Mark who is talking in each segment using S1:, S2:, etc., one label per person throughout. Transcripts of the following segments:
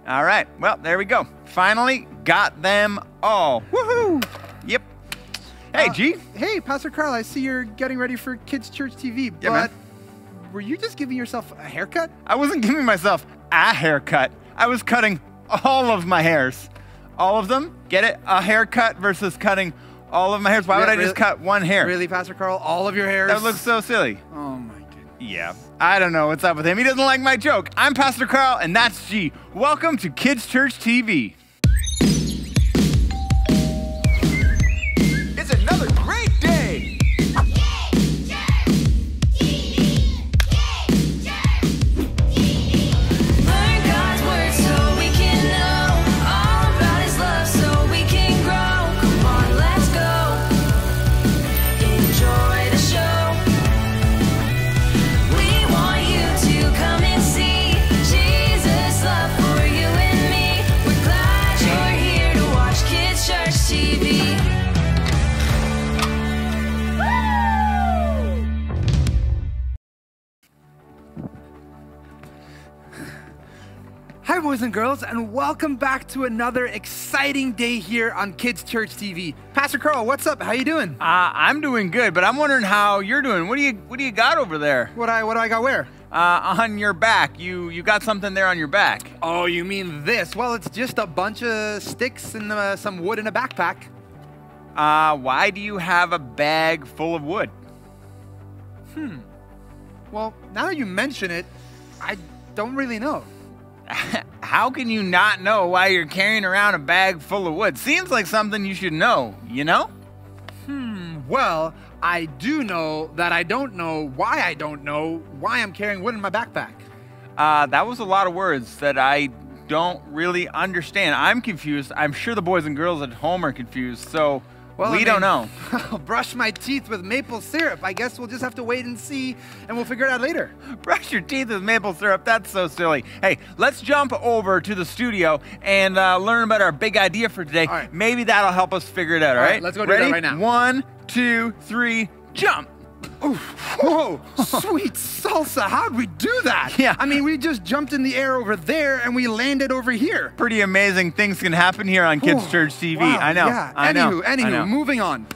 S1: All right. Well, there we go. Finally got them all. Woohoo! Yep. Hey, G.
S2: Hey, Pastor Carl, I see you're getting ready for Kids Church TV,
S1: Yeah,
S2: but
S1: man.
S2: were you just giving yourself a haircut?
S1: I wasn't giving myself a haircut. I was cutting all of my hairs. All of them? Get it? A haircut versus cutting all of my hairs. Why would I just cut one hair?
S2: Really, Pastor Carl? All of your hairs?
S1: That looks so silly.
S2: Oh, my goodness.
S1: Yeah, I don't know what's up with him. He doesn't like my joke. I'm Pastor Carl, and that's G. Welcome to Kids Church TV. It's another great day.
S3: Learn God's word so we can know all about His love, so we can grow. Come on, let's go. Enjoy the show. We want you to come and see Jesus' love for you and me. We're glad you're here to watch Kids Church TV.
S2: Hi, boys and girls, and welcome back to another exciting day here on Kids Church TV. Pastor Carl, what's up? How you doing?
S1: I'm doing good, but I'm wondering how you're doing. What do you got over there?
S2: What do I got where?
S1: On your back. You got something there on your back.
S2: Oh, you mean this? Well, it's just a bunch of sticks and some wood in a backpack.
S1: Why do you have a bag full of wood?
S2: Well, now that you mention it, I don't really know.
S1: How can you not know why you're carrying around a bag full of wood? Seems like something you should know, you know?
S2: Well, I do know that I don't know why I'm carrying wood in my backpack.
S1: That was a lot of words that I don't really understand. I'm confused. I'm sure the boys and girls at home are confused, so we don't know.
S2: I'll brush my teeth with maple syrup. I guess we'll just have to wait and see, and we'll figure it out later.
S1: Brush your teeth with maple syrup. That's so silly. Hey, let's jump over to the studio and learn about our big idea for today.
S2: All right.
S1: Maybe that'll help us figure it out, all right?
S2: Let's go do
S1: Ready?
S2: that right now.
S1: 1, 2, 3, jump.
S2: Whoa, sweet salsa, how'd we do that?
S1: Yeah.
S2: I mean, we just jumped in the air over there, and we landed over here.
S1: Pretty amazing things can happen here on Kids
S2: Oh,
S1: Church TV.
S2: wow,
S1: I know.
S2: Yeah.
S1: I know.
S2: Anywho, moving on.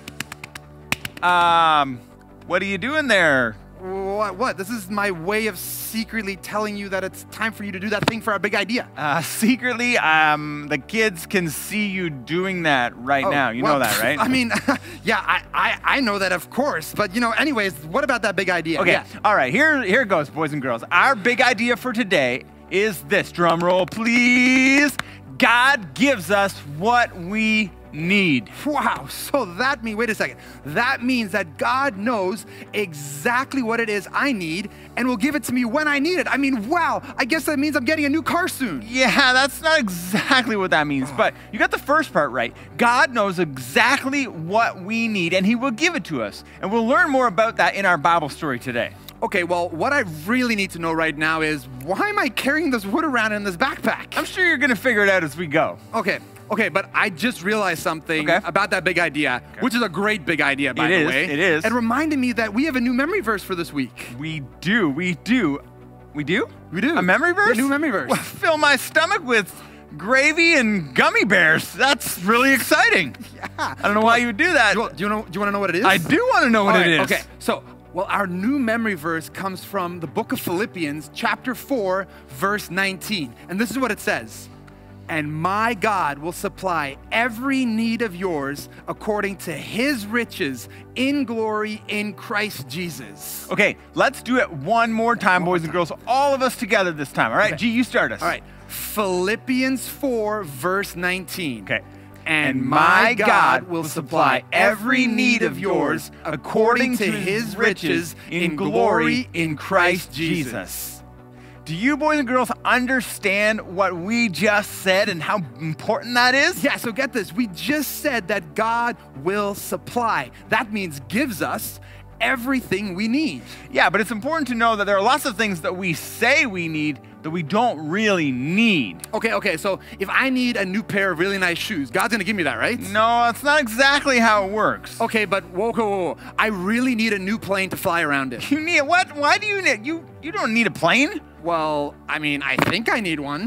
S1: What are you doing there?
S2: What? This is my way of secretly telling you that it's time for you to do that thing for our big idea.
S1: Secretly, the kids can see you doing that right now. You know that, right?
S2: I mean, yeah, I know that, of course. But, anyways, what about that big idea?
S1: Okay,
S2: Yeah.
S1: all right, here goes, boys and girls. Our big idea for today is this. Drum roll, please. God gives us what we need.
S2: Wow, so that means, wait a second. That means that God knows exactly what it is I need and will give it to me when I need it. I mean, wow, I guess that means I'm getting a new car soon.
S1: Yeah, that's not exactly what that means, but you got the first part right. God knows exactly what we need and He will give it to us. And we'll learn more about that in our Bible story today.
S2: Okay, well, what I really need to know right now is why am I carrying this wood around in this backpack?
S1: I'm sure you're going to figure it out as we go.
S2: Okay, but I just realized something about that big idea, which is a great big idea, by the way.
S1: It is.
S2: It reminded me that we have a new memory verse for this week.
S1: We do. We do?
S2: We do.
S1: A memory verse?
S2: A new memory verse.
S1: Well, fill my stomach with gravy and gummy bears. That's really exciting.
S2: Yeah.
S1: I don't know why you would do that.
S2: Do you want to know what it is?
S1: I do want to know what it is.
S2: Okay, so, well, our new memory verse comes from the book of Philippians, chapter 4, verse 19. And this is what it says. And my God will supply every need of yours according to His riches in glory in Christ Jesus.
S1: Okay, let's do it one more time, boys and girls. All of us together this time. All right, G, you start us.
S2: All right, Philippians 4, verse 19.
S1: Okay.
S2: And my God will supply every need of yours according to His riches in glory in Christ Jesus.
S1: Do you boys and girls understand what we just said and how important that is?
S2: Yeah, so get this. We just said that God will supply. That means gives us everything we need.
S1: Yeah, but it's important to know that there are lots of things that we say we need that we don't really need.
S2: Okay, so if I need a new pair of really nice shoes, God's gonna give me that, right?
S1: No, that's not exactly how it works.
S2: Okay, but whoa. I really need a new plane to fly around in.
S1: You need what? Why do you need you don't need a plane?
S2: Well, I mean, I think I need one.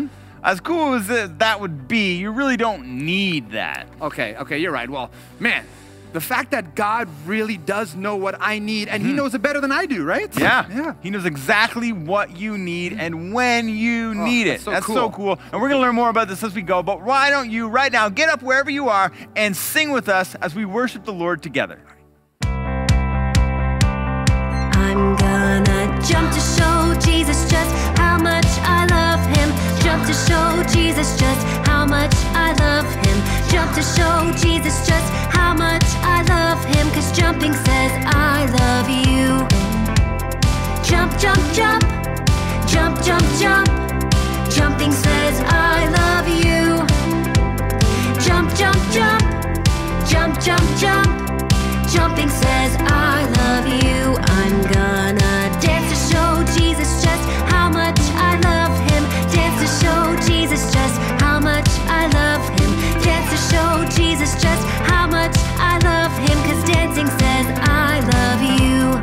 S1: as cool as that would be, you really don't need that.
S2: Okay, you're right. Well, man, the fact that God really does know what I need, and He knows it better than I do, right?
S1: Yeah. He knows exactly what you need and when you need it.
S2: That's
S1: so cool. And we're going to learn more about this as we go. But why don't you, right now, get up wherever you are and sing with us as we worship the Lord together.
S3: I'm gonna jump to show Jesus just how much I love him. Jump to show Jesus just how much I love him. Jump to show Jesus just how much I love him. 'Cause jumping says I love you. Jump, jump, jump. Jump, jump, jump. Jumping says I love you. Jump, jump, jump. Jump, jump, jump. Jumping says I love you. I'm gonna dance to show Jesus just how much I love him. Dance to show Jesus just how much I love him. Dance to show Jesus just how much I love him. 'Cause dancing says I love you.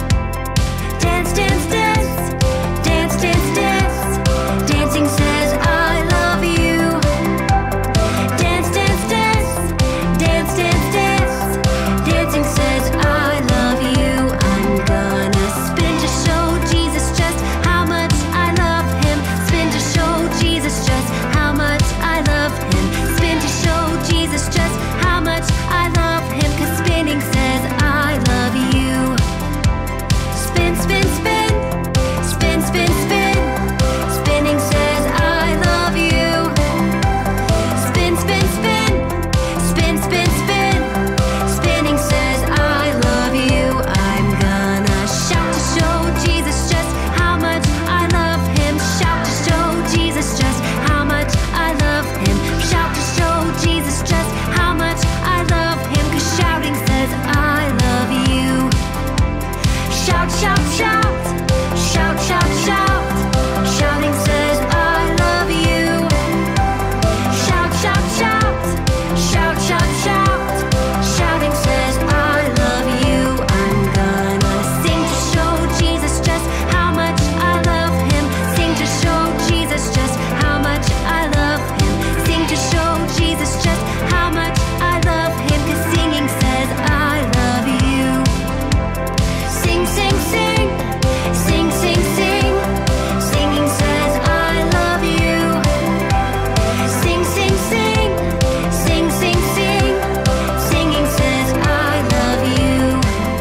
S3: Dance, dance, dance. Dance, dance, dance. Dancing says I love you. Dance, dance, dance. Dance, dance, dance. Dancing says I love you. I'm gonna spin to show Jesus just how much I love him. Spin to show Jesus just how much I love him. Spin to show Jesus just how much I love him. 'Cause spinning says I love you. Spin, spin, spin. Spin, spin, spin. Spinning says I love you. Spin, spin, spin. Spin, spin, spin. Spinning says I love you. I'm gonna shout to show Jesus just how much I love him. Shout to show Jesus just how much I love him. Shout to show Jesus just how much I love him. 'Cause shouting says I love you. Shout, shout, shout. Shout, shout, shout. Shouting says I love you. Shout, shout, shout. Shout, shout, shout. Shouting says I love you. I'm gonna sing to show Jesus just how much I love him. Sing to show Jesus just how much I love him. Sing to show Jesus just how much I love him. 'Cause singing says I love you. Sing, sing, sing. Sing, sing, sing. Singing says I love you. Sing, sing, sing. Sing, sing, sing. Singing says I love you.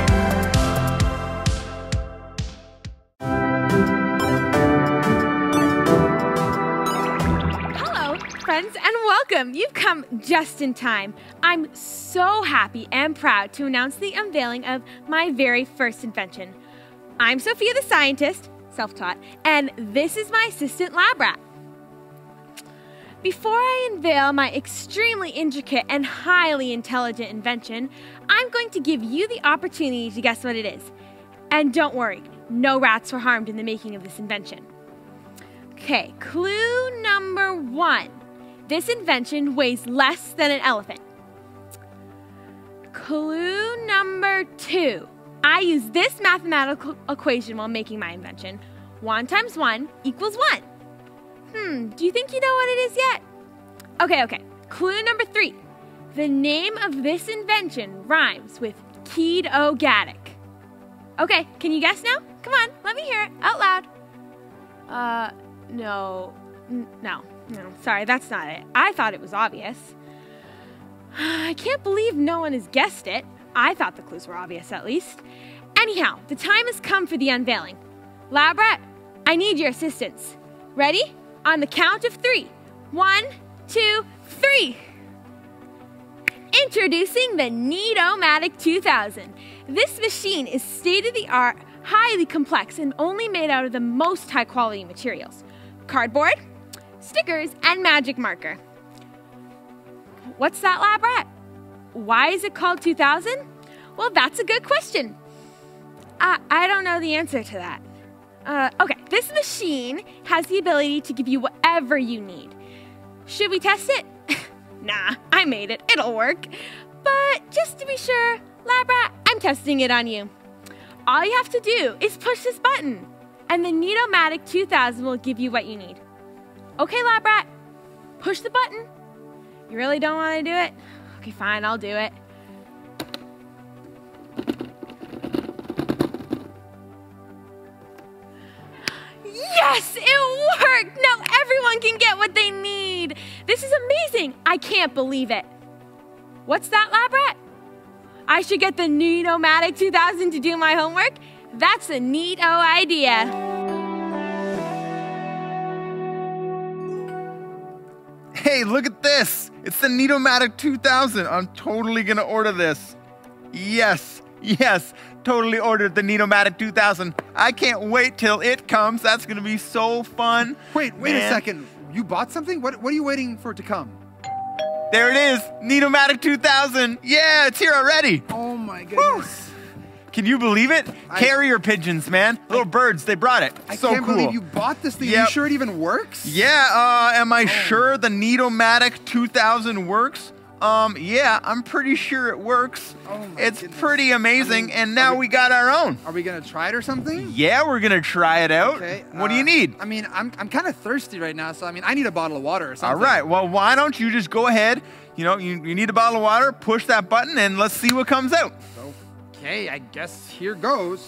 S4: Hello, friends, and welcome. You've come just in time. I'm so happy and proud to announce the unveiling of my very first invention. I'm Sophia the scientist, self-taught, and this is my assistant lab rat. Before I unveil my extremely intricate and highly intelligent invention, I'm going to give you the opportunity to guess what it is. And don't worry, no rats were harmed in the making of this invention. Okay, clue number 1. This invention weighs less than an elephant. Clue number 2. I use this mathematical equation while making my invention. 1 times 1 equals 1. Do you think you know what it is yet? Okay. Clue number 3. The name of this invention rhymes with keto-gatic. Okay, can you guess now? Come on, let me hear it out loud. No, sorry, that's not it. I thought it was obvious. I can't believe no one has guessed it. I thought the clues were obvious, at least. Anyhow, the time has come for the unveiling. Lab rat, I need your assistance. Ready? On the count of 3. 1, 2, 3. Introducing the Neat-O-Matic 2000. This machine is state-of-the-art, highly complex, and only made out of the most high-quality materials. Cardboard, stickers, and magic marker. What's that, lab rat? Why is it called 2000? Well, that's a good question. I don't know the answer to that. Okay, this machine has the ability to give you whatever you need. Should we test it? Nah, I made it. It'll work. But just to be sure, lab rat, I'm testing it on you. All you have to do is push this button, and the Neat-O-Matic 2000 will give you what you need. Okay, lab rat, push the button. You really don't want to do it? Okay, fine, I'll do it. Yes, it worked! Now everyone can get what they need. This is amazing. I can't believe it. What's that, lab rat? I should get the Neat-O-Matic 2000 to do my homework? That's a neat-o idea.
S1: Hey, look at this. It's the Neat-O-Matic 2000. I'm totally gonna order this. Yes, totally ordered the Neat-O-Matic 2000. I can't wait till it comes. That's gonna be so fun.
S2: Wait a second. You bought something? What are you waiting for it to come?
S1: There it is, Neat-O-Matic 2000. Yeah, it's here already.
S2: Oh my goodness.
S1: Can you believe it? Carrier pigeons, man. Little birds, they brought it.
S2: I
S1: So
S2: can't
S1: cool.
S2: believe you bought this thing.
S1: Yep.
S2: Are you sure it even works?
S1: Yeah, am I sure the Neat-O-Matic 2000 works? Yeah, I'm pretty sure it works.
S2: Oh my
S1: It's
S2: goodness.
S1: pretty amazing,
S2: I mean,
S1: and now we got our own.
S2: Are we gonna try it or something?
S1: Yeah, we're gonna try it out.
S2: Okay.
S1: What do you need?
S2: I mean, I'm kind of thirsty right now, so I mean, I need a bottle of water or
S1: All
S2: something.
S1: right, well, why don't you just go ahead, you need a bottle of water, push that button, and let's see what comes out.
S2: Okay, I guess here goes.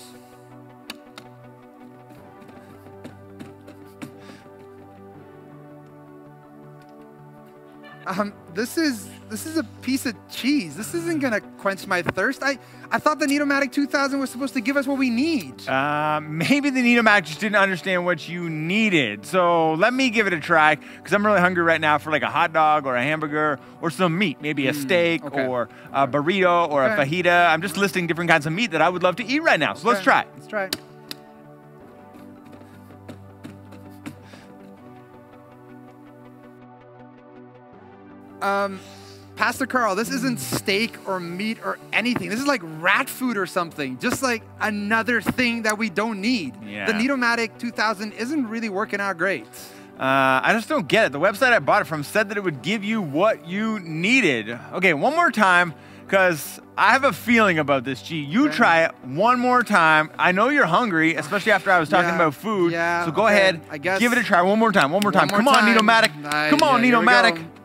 S2: This is a piece of cheese. This isn't gonna quench my thirst. I thought the Neat-O-Matic 2000 was supposed to give us what we need.
S1: Maybe the Neat-O-Matic just didn't understand what you needed. So let me give it a try, because I'm really hungry right now for like a hot dog or a hamburger or some meat, maybe a steak
S2: okay.
S1: or a burrito or a fajita. I'm just listing different kinds of meat that I would love to eat right now. So let's try it.
S2: Let's try it. Pastor Carl, this isn't steak or meat or anything. This is like rat food or something. Just like another thing that we don't need.
S1: Yeah.
S2: The Neat-O-Matic 2000 isn't really working out great.
S1: I just don't get it. The website I bought it from said that it would give you what you needed. Okay, one more time, because I have a feeling about this, G. You try it one more time. I know you're hungry, especially after I was talking about food.
S2: Yeah,
S1: So go
S2: okay.
S1: ahead,
S2: I guess
S1: give it a try one more time.
S2: One more
S1: Come on,
S2: time.
S1: Neat-O-Matic. Come on,
S2: here we
S1: Neat-O-Matic.
S2: go.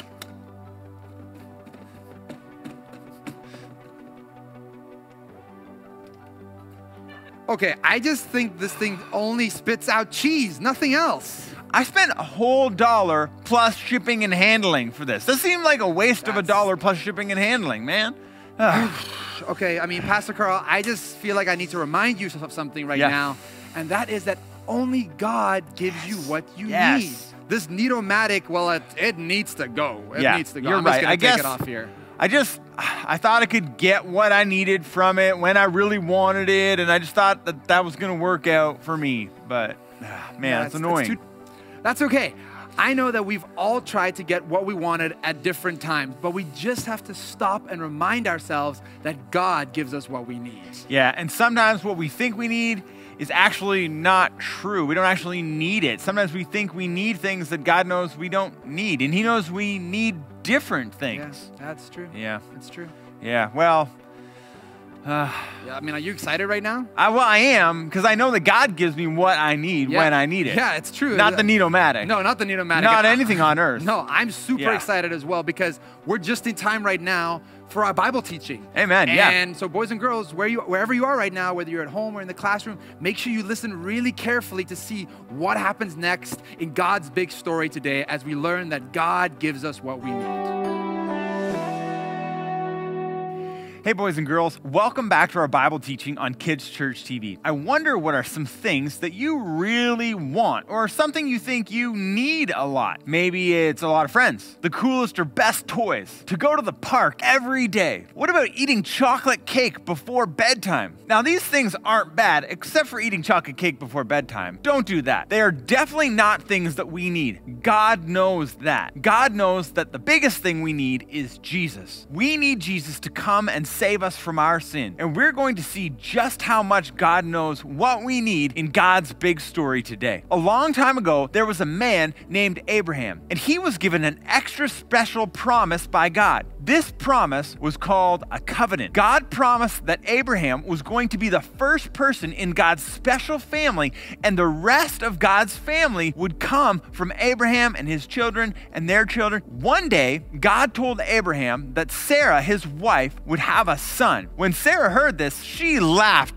S2: Okay, I just think this thing only spits out cheese, nothing else.
S1: I spent a whole $1 plus shipping and handling for this. This seemed like a waste of $1 plus shipping and handling, man.
S2: Okay, I mean, Pastor Carl, I just feel like I need to remind you of something right
S1: Yeah.
S2: now, and that is that only God gives you what you
S1: Yes.
S2: need. This Neat-O-Matic, well, it needs to go. It
S1: Yeah,
S2: needs to go.
S1: you're
S2: I'm just
S1: right.
S2: gonna
S1: I
S2: take
S1: guess-
S2: it off here.
S1: I thought I could get what I needed from it when I really wanted it, and I just thought that that was going to work out for me. But, man,
S2: Yeah,
S1: it's annoying.
S2: That's okay. I know that we've all tried to get what we wanted at different times, but we just have to stop and remind ourselves that God gives us what we need.
S1: Yeah, and sometimes what we think we need is actually not true. We don't actually need it. Sometimes we think we need things that God knows we don't need, and He knows we need different things.
S2: Yes, that's true.
S1: Yeah,
S2: That's true.
S1: yeah. Well,
S2: Yeah, I mean, are you excited right now?
S1: I am, because I know that God gives me what I need when I need it.
S2: Yeah, it's true.
S1: Not the Neat-O-Matic.
S2: No, not the Neat-O-Matic.
S1: Not anything on earth.
S2: No, I'm super
S1: Yeah.
S2: excited as well because we're just in time right now for our Bible teaching.
S1: Amen, yeah.
S2: And so, boys and girls, wherever you are right now, whether you're at home or in the classroom, make sure you listen really carefully to see what happens next in God's big story today as we learn that God gives us what we need.
S1: Hey, boys and girls, welcome back to our Bible teaching on Kids Church TV. I wonder what are some things that you really want or something you think you need a lot. Maybe it's a lot of friends, the coolest or best toys, to go to the park every day. What about eating chocolate cake before bedtime? Now, these things aren't bad, except for eating chocolate cake before bedtime. Don't do that. They are definitely not things that we need. God knows that. God knows that the biggest thing we need is Jesus. We need Jesus to come and save us from our sin. And we're going to see just how much God knows what we need in God's big story today. A long time ago, there was a man named Abraham, and he was given an extra special promise by God. This promise was called a covenant. God promised that Abraham was going to be the first person in God's special family, and the rest of God's family would come from Abraham and his children and their children. One day, God told Abraham that Sarah, his wife, would have a son. When Sarah heard this, she laughed.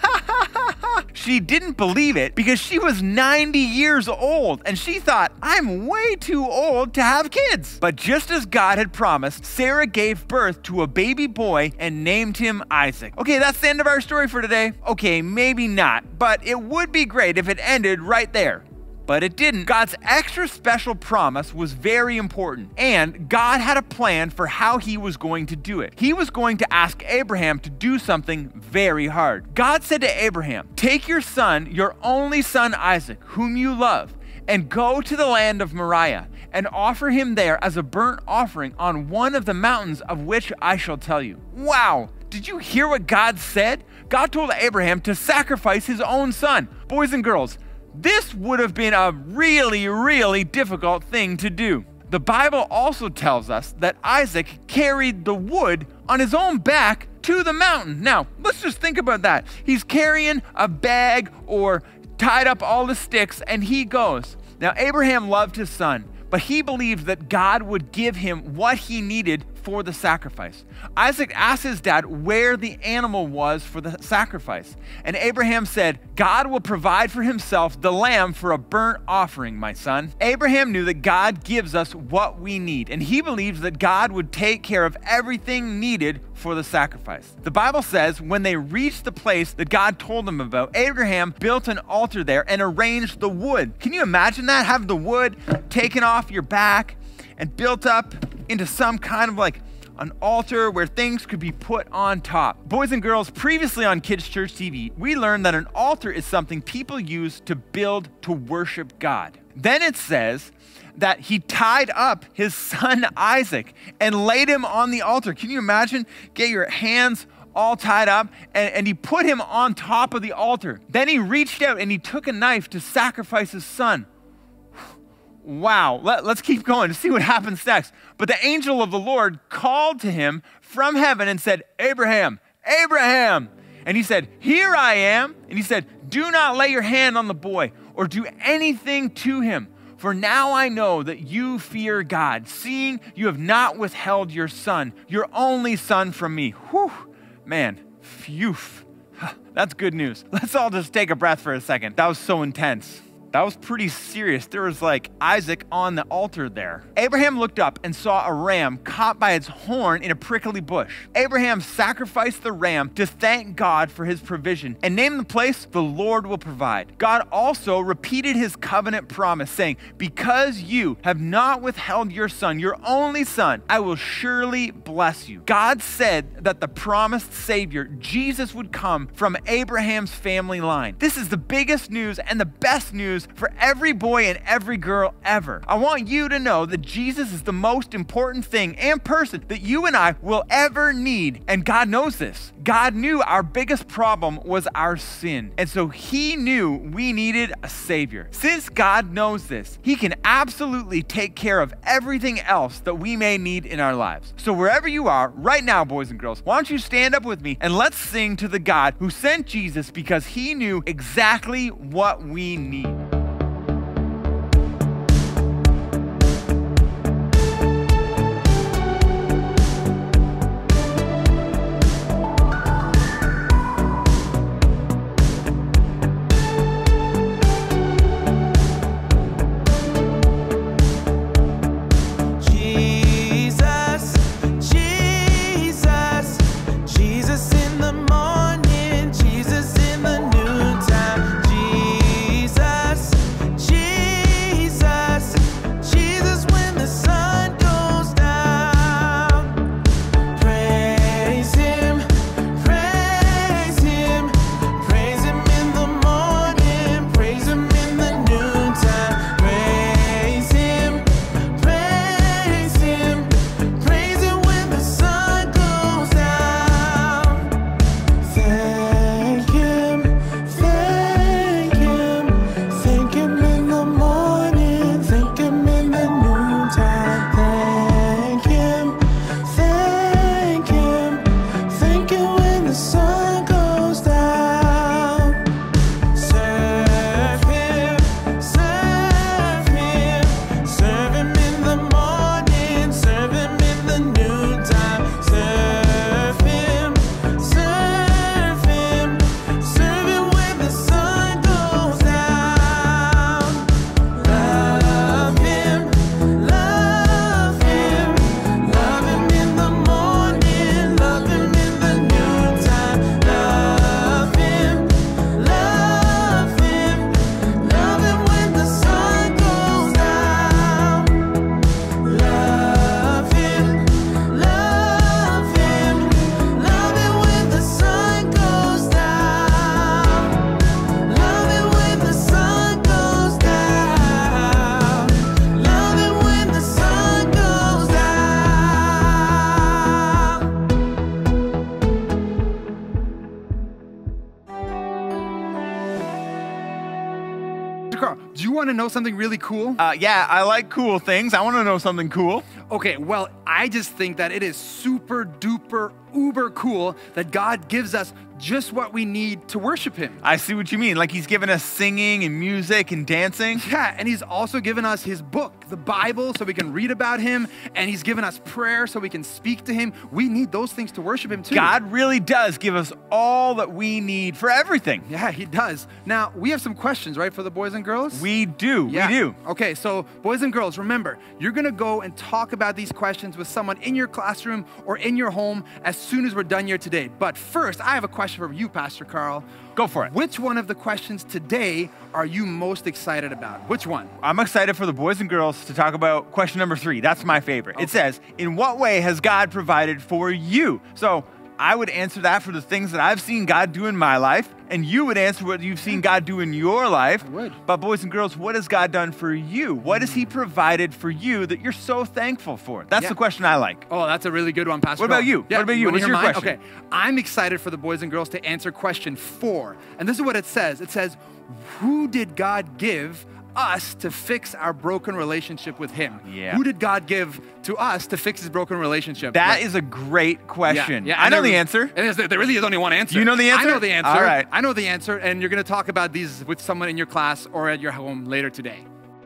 S1: She didn't believe it because she was 90 years old and she thought, I'm way too old to have kids. But just as God had promised, Sarah gave birth to a baby boy and named him Isaac. Okay, that's the end of our story for today. Okay, maybe not, but it would be great if it ended right there. But it didn't. God's extra special promise was very important, and God had a plan for how he was going to do it. He was going to ask Abraham to do something very hard. God said to Abraham, take your son, your only son Isaac, whom you love, and go to the land of Moriah and offer him there as a burnt offering on one of the mountains of which I shall tell you. Wow! Did you hear what God said? God told Abraham to sacrifice his own son. Boys and girls, this would have been a really, really difficult thing to do. The Bible also tells us that Isaac carried the wood on his own back to the mountain. Now, let's just think about that. He's carrying a bag or tied up all the sticks, and he goes. Now, Abraham loved his son, but he believed that God would give him what he needed for the sacrifice. Isaac asked his dad where the animal was for the sacrifice, and Abraham said, God will provide for himself the lamb for a burnt offering, my son. Abraham knew that God gives us what we need, and he believes that God would take care of everything needed for the sacrifice. The Bible says when they reached the place that God told them about, Abraham built an altar there and arranged the wood. Can you imagine that? Have the wood taken off your back and built up into some kind of like an altar where things could be put on top. Boys and girls, previously on Kids Church TV, we learned that an altar is something people use to build to worship God. Then it says that he tied up his son Isaac and laid him on the altar. Can you imagine? Get your hands all tied up, and he put him on top of the altar. Then he reached out and he took a knife to sacrifice his son. Wow, let's keep going to see what happens next. But the angel of the Lord called to him from heaven and said, Abraham, Abraham. And he said, here I am. And he said, do not lay your hand on the boy or do anything to him. For now I know that you fear God, seeing you have not withheld your son, your only son from me. Whew, man, phew. That's good news. Let's all just take a breath for a second. That was so intense. That was pretty serious. There was like Isaac on the altar there. Abraham looked up and saw a ram caught by its horn in a prickly bush. Abraham sacrificed the ram to thank God for his provision and named the place the Lord will provide. God also repeated his covenant promise, saying, because you have not withheld your son, your only son, I will surely bless you. God said that the promised Savior, Jesus, would come from Abraham's family line. This is the biggest news and the best news for every boy and every girl ever. I want you to know that Jesus is the most important thing and person that you and I will ever need. And God knows this. God knew our biggest problem was our sin. And so he knew we needed a Savior. Since God knows this, he can absolutely take care of everything else that we may need in our lives. So wherever you are right now, boys and girls, why don't you stand up with me and let's sing to the God who sent Jesus because he knew exactly what we need.
S5: Jesus in the noontime, Jesus
S2: Carl, do you want to know something really cool?
S1: Yeah, I like cool things. I want to know something cool.
S2: Okay, well, I just think that it is super duper uber cool that God gives us just what we need to worship him.
S1: I see what you mean. Like he's given us singing and music and dancing.
S2: Yeah, and he's also given us his book, the Bible, so we can read about him, and he's given us prayer so we can speak to him. We need those things to worship him too.
S1: God really does give us all that we need for everything.
S2: Yeah, he does. Now, we have some questions, right, for the boys and girls?
S1: We do.
S2: Yeah.
S1: We do.
S2: Okay, so boys and girls, remember, you're going to go and talk about these questions with someone in your classroom or in your home as soon as we're done here today. But first, I have a question for you, Pastor Carl.
S1: Go for it.
S2: Which one of the questions today are you most excited about? Which one?
S1: I'm excited for the boys and girls to talk about question number 3. That's my favorite. It says, in what way has God provided for you? So I would answer that for the things that I've seen God do in my life, and you would answer what you've seen God do in your life.
S2: I would.
S1: But boys and girls, what has God done for you? What has he provided for you that you're so thankful for? That's the question I like.
S2: Oh, that's a really good one, Pastor.
S1: What about
S2: Carl.
S1: you?
S2: Yeah,
S1: What about you?
S2: wanna
S1: What's
S2: hear
S1: your
S2: mine?
S1: question?
S2: Okay, I'm excited for the boys and girls to answer question 4. And this is what it says. It says, who did God give us to fix our broken relationship with him?
S1: Yeah.
S2: Who did God give to us to fix his broken relationship?
S1: That is a great question.
S2: Yeah,
S1: I know
S2: and
S1: the answer.
S2: There really is only one answer.
S1: You know the answer?
S2: I know the answer.
S1: All right.
S2: I know the answer, and you're going to talk about these with someone in your class or at your home later today.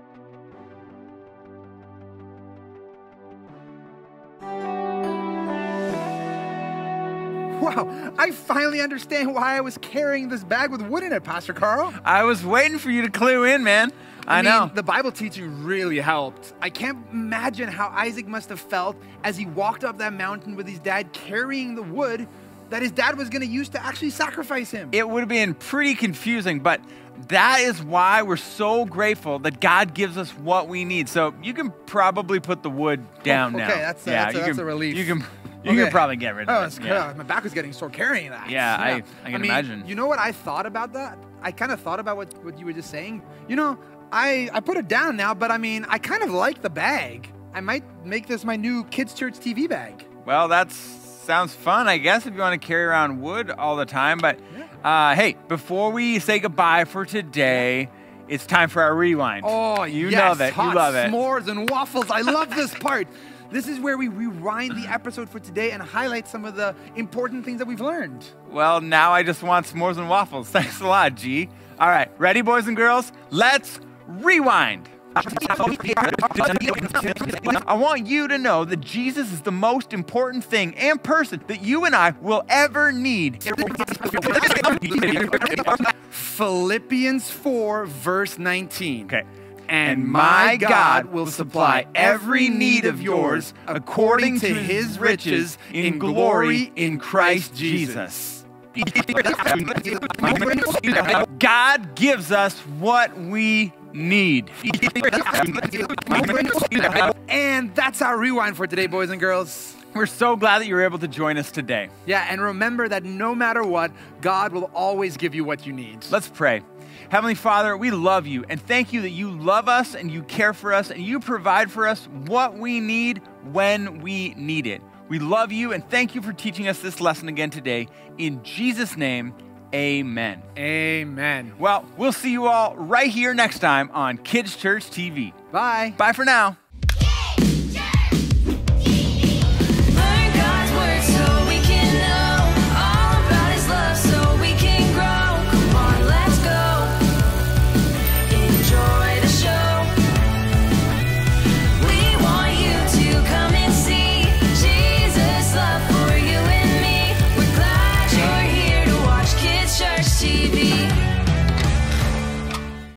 S2: Wow, I finally understand why I was carrying this bag with wood in it, Pastor Carl.
S1: I was waiting for you to clue in, man. I know.
S2: The Bible teaching really helped. I can't imagine how Isaac must have felt as he walked up that mountain with his dad carrying the wood that his dad was going to use to actually sacrifice him.
S1: It would have been pretty confusing, but that is why we're so grateful that God gives us what we need. So you can probably put the wood down now.
S2: Okay, that's a relief.
S1: You can probably get rid of it.
S2: That's good. My back was getting sore carrying that.
S1: Yeah, I can imagine.
S2: You know what I thought about that? I kind of thought about what you were just saying. You know, I put it down now, but I mean, I kind of like the bag. I might make this my new Kids Church TV bag.
S1: Well, that sounds fun, I guess, if you want to carry around wood all the time. But hey, before we say goodbye for today, it's time for our rewind.
S2: Oh,
S1: you
S2: yes,
S1: love it.
S2: Hot
S1: You love it.
S2: s'mores and waffles. I love this part. This is where we rewind the episode for today and highlight some of the important things that we've learned.
S1: Well, now I just want s'mores and waffles. Thanks a lot, G. All right, ready, boys and girls? Let's rewind. I want you to know that Jesus is the most important thing and person that you and I will ever need.
S2: Philippians 4, verse 19.
S1: Okay.
S2: And my God will supply every need of yours according to his riches in glory in Christ Jesus.
S1: God gives us what we need.
S2: And that's our rewind for today, boys and girls.
S1: We're so glad that you were able to join us today.
S2: Yeah, and remember that no matter what, God will always give you what you need.
S1: Let's pray. Heavenly Father, we love you and thank you that you love us and you care for us and you provide for us what we need when we need it. We love you and thank you for teaching us this lesson again today. In Jesus' name, amen.
S2: Amen.
S1: Well, we'll see you all right here next time on Kids Church TV.
S2: Bye.
S1: Bye for now.